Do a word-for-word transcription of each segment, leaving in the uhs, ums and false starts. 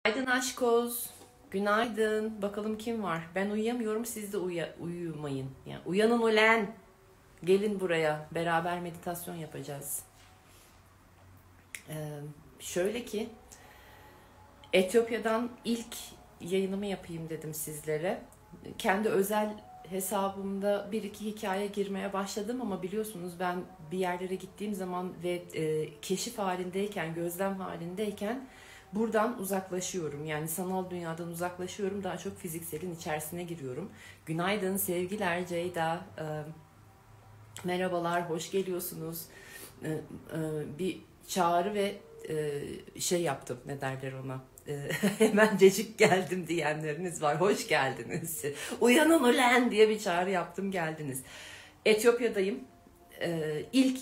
Günaydın aşkoz. Günaydın. Bakalım kim var? Ben uyuyamıyorum, siz de uya uyumayın. Yani uyanın ulen. Gelin buraya. Beraber meditasyon yapacağız. Ee, şöyle ki Etiyopya'dan ilk yayınımı yapayım dedim sizlere. Kendi özel hesabımda bir iki hikaye girmeye başladım ama biliyorsunuz ben bir yerlere gittiğim zaman ve e, keşif halindeyken, gözlem halindeyken buradan uzaklaşıyorum. Yani sanal dünyadan uzaklaşıyorum. Daha çok fizikselin içerisine giriyorum. Günaydın, sevgiler Ceyda. Ee, merhabalar, hoş geliyorsunuz. Ee, e, bir çağrı ve e, şey yaptım, ne derler ona? Ee, hemencecik geldim diyenleriniz var. Hoş geldiniz. Uyanın ulen diye bir çağrı yaptım, geldiniz. Etiyopya'dayım. Ee, ilk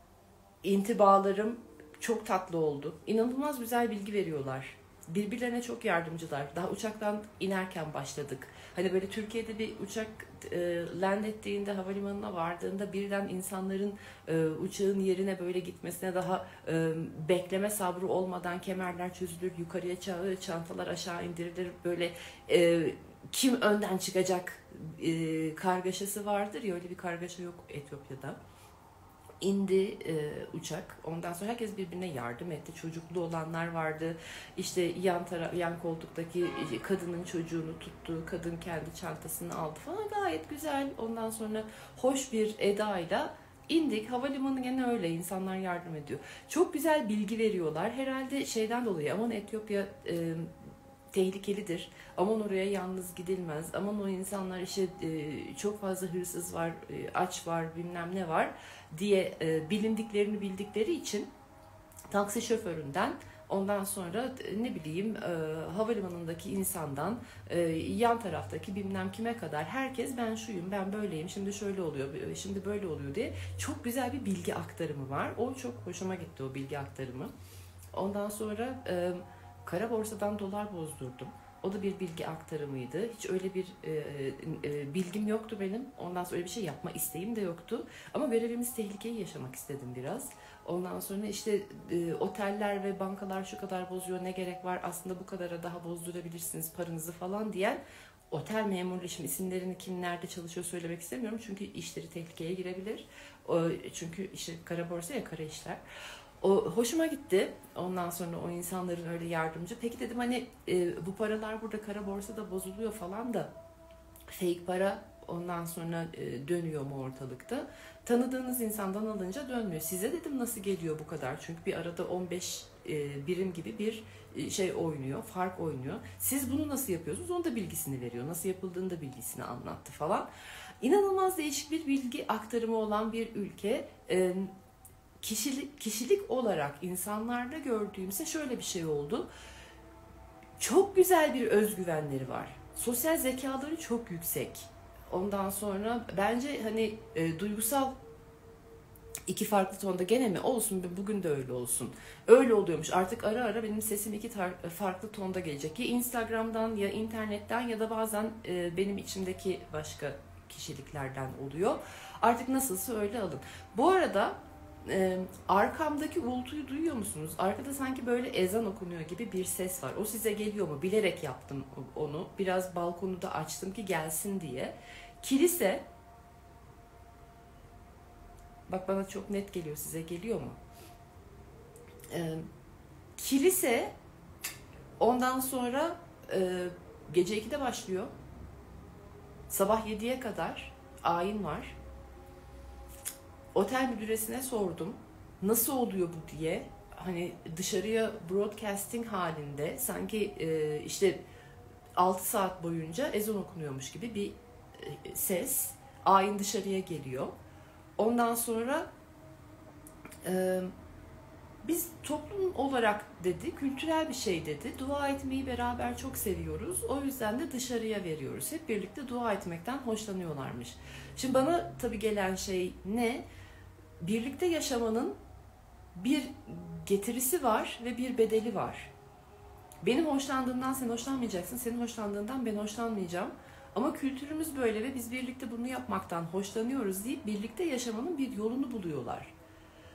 intibalarım çok tatlı oldu. İnanılmaz güzel bilgi veriyorlar. Birbirlerine çok yardımcılar. Daha uçaktan inerken başladık. Hani böyle Türkiye'de bir uçak e, land ettiğinde, havalimanına vardığında birden insanların e, uçağın yerine böyle gitmesine daha e, bekleme sabrı olmadan kemerler çözülür, yukarıya çağırır, çantalar aşağı indirilir. Böyle e, kim önden çıkacak e, kargaşası vardır ya, öyle bir kargaşa yok Etiyopya'da. İndi e, uçak. Ondan sonra herkes birbirine yardım etti. Çocuklu olanlar vardı. İşte yan taraf, yan koltuktaki kadının çocuğunu tuttu. Kadın kendi çantasını aldı falan. Gayet güzel. Ondan sonra hoş bir edayla indik. Havalimanı gene öyle. İnsanlar yardım ediyor. Çok güzel bilgi veriyorlar. Herhalde şeyden dolayı, aman Etiyopya e, tehlikelidir. Aman oraya yalnız gidilmez. Aman o insanlar işte e, çok fazla hırsız var, e, aç var, bilmem ne var diye e, bilindiklerini bildikleri için taksi şoföründen, ondan sonra e, ne bileyim e, havalimanındaki insandan e, yan taraftaki bilmem kime kadar herkes ben şuyum, ben böyleyim, şimdi şöyle oluyor, şimdi böyle oluyor diye çok güzel bir bilgi aktarımı var. O çok hoşuma gitti, o bilgi aktarımı. Ondan sonra e, kara borsadan dolar bozdurdum. O da bir bilgi aktarımıydı. Hiç öyle bir e, e, bilgim yoktu benim. Ondan sonra öyle bir şey yapma isteğim de yoktu. Ama görevimiz tehlikeyi yaşamak istedim biraz. Ondan sonra işte e, oteller ve bankalar şu kadar bozuyor, ne gerek var, aslında bu kadara daha bozdurabilirsiniz paranızı falan diyen otel memurları, şimdi isimlerini kim nerede çalışıyor söylemek istemiyorum. Çünkü işleri tehlikeye girebilir. O, çünkü işte kara borsa ya, kara işler. O hoşuma gitti. Ondan sonra o insanların öyle yardımcı. Peki dedim, hani e, bu paralar burada kara borsada bozuluyor falan da fake para ondan sonra e, dönüyor mu ortalıkta? Tanıdığınız insandan alınca dönmüyor. Size dedim nasıl geliyor bu kadar? Çünkü bir arada on beş e, birim gibi bir e, şey oynuyor, fark oynuyor. Siz bunu nasıl yapıyorsunuz? Onun da bilgisini veriyor. Nasıl yapıldığını da bilgisini anlattı falan. İnanılmaz değişik bir bilgi aktarımı olan bir ülke. E, kişilik, kişilik olarak insanlarda gördüğümse şöyle bir şey oldu. Çok güzel bir özgüvenleri var. Sosyal zekaları çok yüksek. Ondan sonra bence hani e, duygusal iki farklı tonda gene mi olsun, bugün de öyle olsun. Öyle oluyormuş. Artık ara ara benim sesim iki tar- farklı tonda gelecek. Ya Instagram'dan ya internetten ya da bazen e, benim içimdeki başka kişiliklerden oluyor. Artık nasılsa öyle alın. Bu arada e, arkamdaki uğultuyu duyuyor musunuz? Arkada sanki böyle ezan okunuyor gibi bir ses var. O size geliyor mu? Bilerek yaptım onu. Biraz balkonu da açtım ki gelsin diye. Kilise, bak bana çok net geliyor, size geliyor mu? E, kilise ondan sonra e, gece ikide başlıyor. Sabah yediye kadar ayin var. Otel müdüresine sordum. Nasıl oluyor bu diye. Hani dışarıya broadcasting halinde sanki e, işte altı saat boyunca ezan okunuyormuş gibi bir e, ses. Ayin dışarıya geliyor. Ondan sonra e, biz toplum olarak dedi, kültürel bir şey dedi. Dua etmeyi beraber çok seviyoruz. O yüzden de dışarıya veriyoruz. Hep birlikte dua etmekten hoşlanıyorlarmış. Şimdi bana tabii gelen şey ne? Birlikte yaşamanın bir getirisi var ve bir bedeli var. Benim hoşlandığımdan sen hoşlanmayacaksın, senin hoşlandığından ben hoşlanmayacağım. Ama kültürümüz böyle ve biz birlikte bunu yapmaktan hoşlanıyoruz deyip birlikte yaşamanın bir yolunu buluyorlar.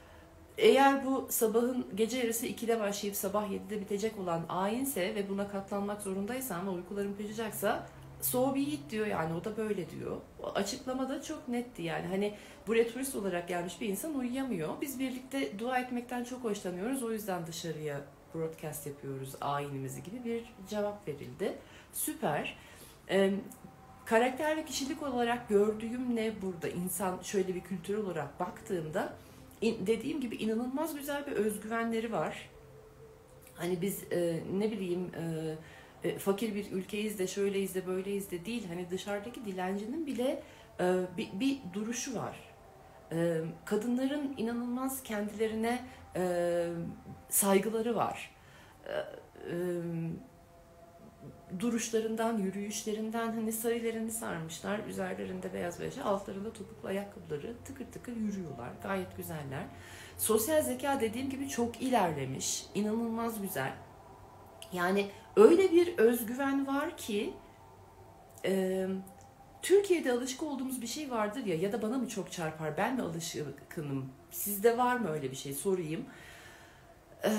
Eğer bu sabahın gece yarısı ikide başlayıp sabah yedide bitecek olan ayinse ve buna katlanmak zorundaysan ve uykuların kaçacaksa, so be it diyor, yani o da böyle diyor. O açıklama da çok netti yani. Hani buraya turist olarak gelmiş bir insan uyuyamıyor. Biz birlikte dua etmekten çok hoşlanıyoruz. O yüzden dışarıya broadcast yapıyoruz ayinimizi gibi bir cevap verildi. Süper. Ee, karakter ve kişilik olarak gördüğüm ne burada? İnsan şöyle bir kültür olarak baktığımda, dediğim gibi inanılmaz güzel bir özgüvenleri var. Hani biz e, ne bileyim e, e, fakir bir ülkeyiz de şöyleyiz de böyleyiz de değil. Hani dışarıdaki dilencinin bile e, bir, bir duruşu var. E, kadınların inanılmaz kendilerine e, saygıları var. E, e, duruşlarından, yürüyüşlerinden, hani sarılarını sarmışlar, üzerlerinde beyaz beyaz, altlarında topuklu ayakkabıları, tıkır tıkır yürüyorlar. Gayet güzeller. Sosyal zeka dediğim gibi çok ilerlemiş, inanılmaz güzel. Yani öyle bir özgüven var ki e, Türkiye'de alışık olduğumuz bir şey vardır ya, ya da bana mı çok çarpar, ben mi alışkınım, sizde var mı öyle bir şey, sorayım. E,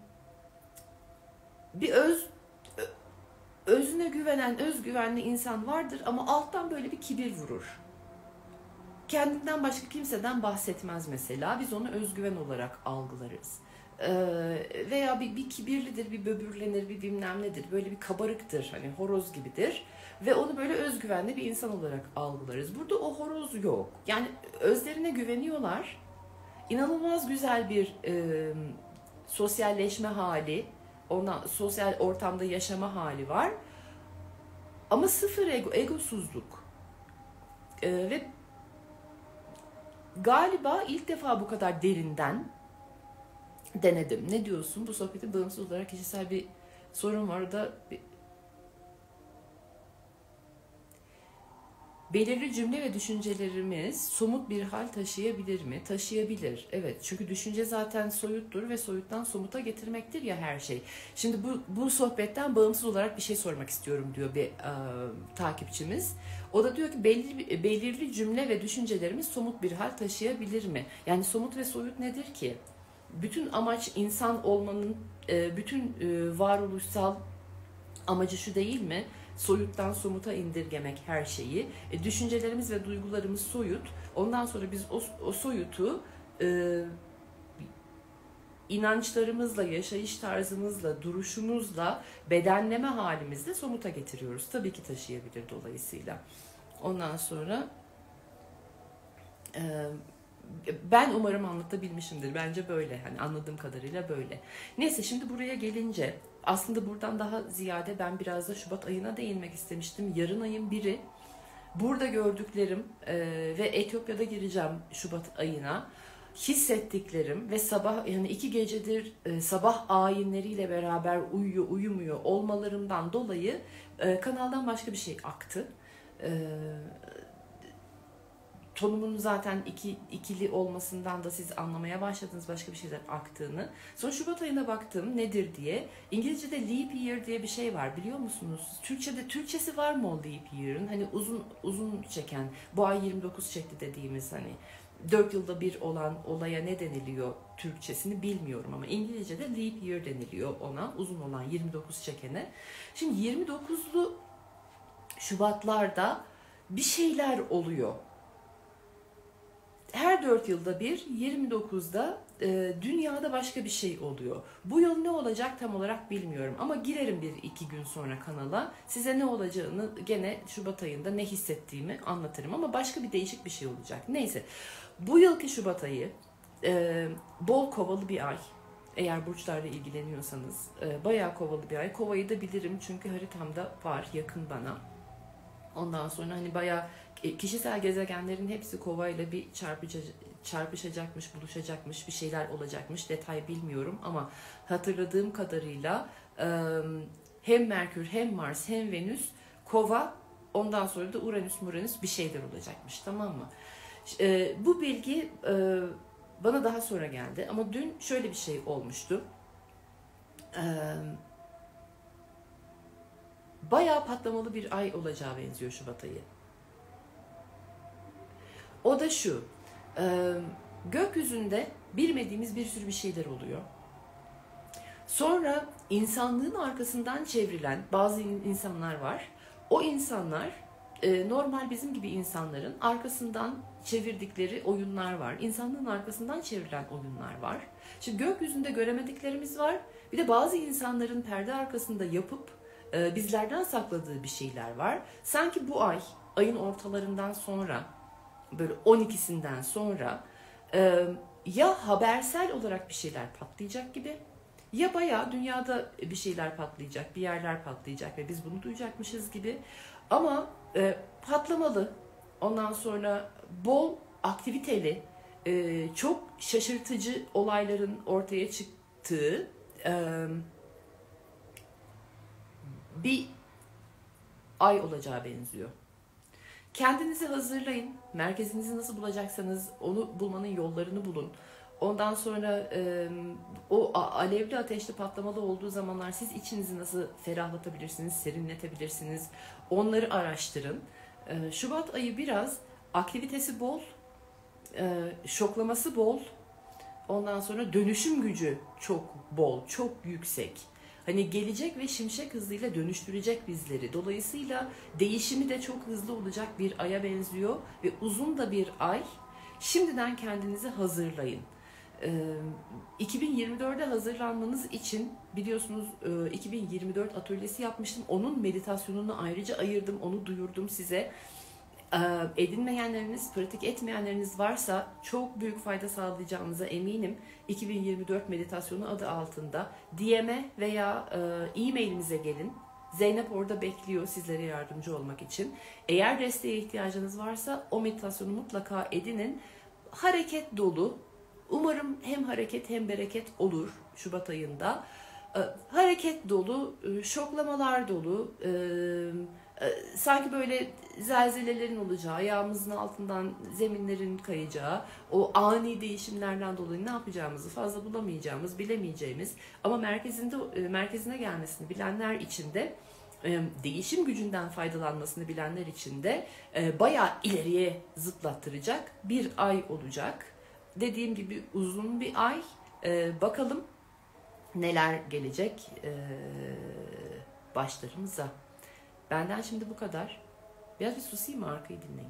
bir öz özüne güvenen, özgüvenli insan vardır ama alttan böyle bir kibir vurur. Kendinden başka kimseden bahsetmez mesela. Biz onu özgüven olarak algılarız. Ee, veya bir, bir kibirlidir, bir böbürlenir, bir bilmem nedir. Böyle bir kabarıktır, hani horoz gibidir. Ve onu böyle özgüvenli bir insan olarak algılarız. Burada o horoz yok. Yani özlerine güveniyorlar. İnanılmaz güzel bir e, sosyalleşme hali, ona sosyal ortamda yaşama hali var. Ama sıfır ego, egosuzluk. Ee, ve galiba ilk defa bu kadar derinden denedim. Ne diyorsun? Bu sohbeti bağımsız olarak kişisel bir sorun var. O da bir... belirli cümle ve düşüncelerimiz somut bir hal taşıyabilir mi? Taşıyabilir. Evet. Çünkü düşünce zaten soyuttur ve soyuttan somuta getirmektir ya her şey. Şimdi bu, bu sohbetten bağımsız olarak bir şey sormak istiyorum diyor bir e, takipçimiz. O da diyor ki belli, belirli cümle ve düşüncelerimiz somut bir hal taşıyabilir mi? Yani somut ve soyut nedir ki? Bütün amaç insan olmanın, e, bütün e, varoluşsal amacı şu değil mi? Soyuttan somuta indirgemek her şeyi. E, düşüncelerimiz ve duygularımız soyut. Ondan sonra biz o, o soyutu e, inançlarımızla, yaşayış tarzımızla, duruşumuzla, bedenleme halimizle somuta getiriyoruz. Tabii ki taşıyabilir dolayısıyla. Ondan sonra e, ben umarım anlatabilmişimdir. Bence böyle. Hani anladığım kadarıyla böyle. Neyse, şimdi buraya gelince aslında buradan daha ziyade ben biraz da Şubat ayına değinmek istemiştim. Yarın ayın biri. Burada gördüklerim e, ve Etiyopya'da gireceğim Şubat ayına. Hissettiklerim ve sabah, yani iki gecedir e, sabah ayinleriyle beraber uyuyor uyumuyor olmalarımdan dolayı e, kanaldan başka bir şey aktı. E, tonumun zaten iki, ikili olmasından da siz anlamaya başladınız başka bir şeyler aktığını. Sonra Şubat ayına baktım nedir diye. İngilizce'de leap year diye bir şey var, biliyor musunuz? Türkçe'de Türkçesi var mı o leap year'ın? Hani uzun uzun çeken, bu ay yirmi dokuz çekti dediğimiz, hani dört yılda bir olan olaya ne deniliyor Türkçesini bilmiyorum ama İngilizce'de leap year deniliyor ona, uzun olan yirmi dokuz çekene. Şimdi yirmi dokuzlu Şubatlarda bir şeyler oluyor. Her dört yılda bir yirmi dokuzda e, dünyada başka bir şey oluyor. Bu yıl ne olacak tam olarak bilmiyorum ama girerim bir iki gün sonra kanala. Size ne olacağını, gene Şubat ayında ne hissettiğimi anlatırım ama başka bir değişik bir şey olacak. Neyse, bu yılki Şubat ayı e, bol kovalı bir ay. Eğer burçlarla ilgileniyorsanız e, bayağı kovalı bir ay. Kovayı da bilirim çünkü haritamda var, yakın bana. Ondan sonra hani bayağı kişisel gezegenlerin hepsi kovayla bir çarpışacakmış, buluşacakmış, bir şeyler olacakmış. Detay bilmiyorum ama hatırladığım kadarıyla hem Merkür hem Mars hem Venüs kova, ondan sonra da Uranüs Uranüs bir şeyler olacakmış, tamam mı? Bu bilgi bana daha sonra geldi ama dün şöyle bir şey olmuştu. Bayağı patlamalı bir ay olacağı benziyor Şubat ayı. O da şu, gökyüzünde bilmediğimiz bir sürü bir şeyler oluyor. Sonra insanlığın arkasından çevrilen bazı insanlar var. O insanlar e, normal bizim gibi insanların arkasından çevirdikleri oyunlar var. İnsanlığın arkasından çevrilen oyunlar var. Şimdi gökyüzünde göremediklerimiz var. Bir de bazı insanların perde arkasında yapıp e, bizlerden sakladığı bir şeyler var. Sanki bu ay, ayın ortalarından sonra, böyle on ikisinden sonra e, ya habersel olarak bir şeyler patlayacak gibi, ya bayağı dünyada bir şeyler patlayacak, bir yerler patlayacak ve biz bunu duyacakmışız gibi. Ama e, patlamalı, ondan sonra bol aktiviteli, e, çok şaşırtıcı olayların ortaya çıktığı e, bir ay olacağı benziyor. Kendinizi hazırlayın. Merkezinizi nasıl bulacaksanız onu bulmanın yollarını bulun. Ondan sonra e, o alevli ateşli patlamalı olduğu zamanlar siz içinizi nasıl ferahlatabilirsiniz, serinletebilirsiniz, onları araştırın. E, Şubat ayı biraz aktivitesi bol, e, şoklaması bol, ondan sonra dönüşüm gücü çok bol, çok yüksek. Hani gelecek ve şimşek hızıyla dönüştürecek bizleri. Dolayısıyla değişimi de çok hızlı olacak bir aya benziyor ve uzun da bir ay. Şimdiden kendinizi hazırlayın. iki bin yirmi dörde hazırlanmanız için biliyorsunuz iki bin yirmi dört atölyesi yapmıştım. Onun meditasyonunu ayrıca ayırdım, onu duyurdum size. Edinmeyenleriniz, pratik etmeyenleriniz varsa çok büyük fayda sağlayacağınıza eminim. iki bin yirmi dört meditasyonu adı altında D M'e veya e-mailimize gelin. Zeynep orada bekliyor sizlere yardımcı olmak için. Eğer desteğe ihtiyacınız varsa o meditasyonu mutlaka edinin. Hareket dolu. Umarım hem hareket hem bereket olur Şubat ayında. Hareket dolu, şoklamalar dolu, sanki böyle zelzelelerin olacağı, ayağımızın altından zeminlerin kayacağı, o ani değişimlerden dolayı ne yapacağımızı fazla bulamayacağımız, bilemeyeceğimiz ama merkezinde merkezine gelmesini bilenler için de, değişim gücünden faydalanmasını bilenler için de bayağı ileriye zıplattıracak bir ay olacak. Dediğim gibi uzun bir ay. Bakalım neler gelecek başlarımıza. Benden şimdi bu kadar. Biraz bir susayım mı, arkayı dinleyin.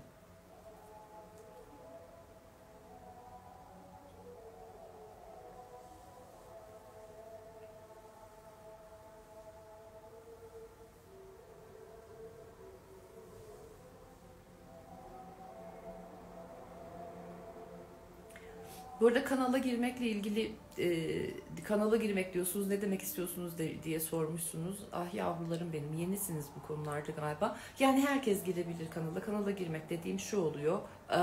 Bu arada kanala girmekle ilgili e, kanala girmek diyorsunuz, ne demek istiyorsunuz de, diye sormuşsunuz. Ah yavrularım benim, yenisiniz bu konularda galiba. Yani herkes girebilir kanala. Kanala girmek dediğim şu oluyor. E,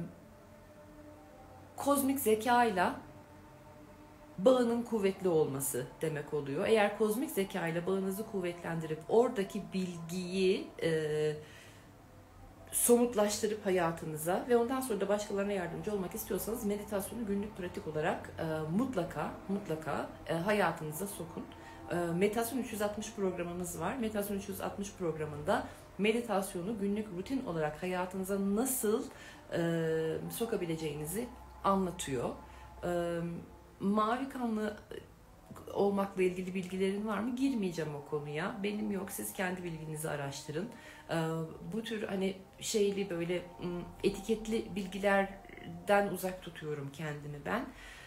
kozmik zekayla bağının kuvvetli olması demek oluyor. Eğer kozmik zekayla bağınızı kuvvetlendirip oradaki bilgiyi e, somutlaştırıp hayatınıza ve ondan sonra da başkalarına yardımcı olmak istiyorsanız meditasyonu günlük pratik olarak e, mutlaka mutlaka e, hayatınıza sokun. E, meditasyon üç yüz altmış programımız var. Meditasyon üç yüz altmış programında meditasyonu günlük rutin olarak hayatınıza nasıl e, sokabileceğinizi anlatıyor. E, mavi kanlı olmakla ilgili bilgilerin var mı? Girmeyeceğim o konuya. Benim yok. Siz kendi bilginizi araştırın. Bu tür hani şeyli böyle etiketli bilgilerden uzak tutuyorum kendimi ben.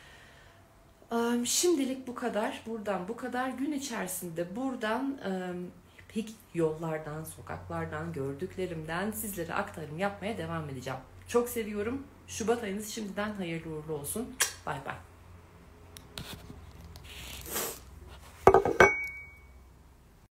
Şimdilik bu kadar. Buradan bu kadar. Gün içerisinde buradan yollardan, sokaklardan, gördüklerimden sizlere aktarım yapmaya devam edeceğim. Çok seviyorum. Şubat ayınız şimdiden hayırlı uğurlu olsun. Bay bay.